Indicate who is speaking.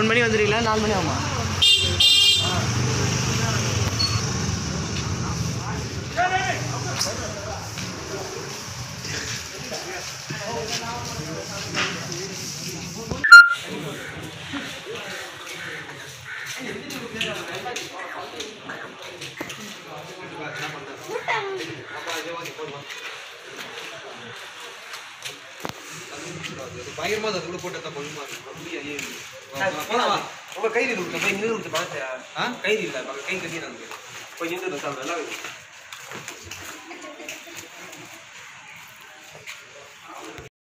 Speaker 1: 3 மணி வந்துடுறீங்களா 4 மணி ஆகுமா?
Speaker 2: பயங்கரமா அதுக்குள்ள போட்டு கொஞ்சமா
Speaker 3: உங்க கையில் இருக்கு போய் நின்று பார்த்தியா? கயிறு இல்லை கை கட்டி நமக்கு போய் நின்று நல்லா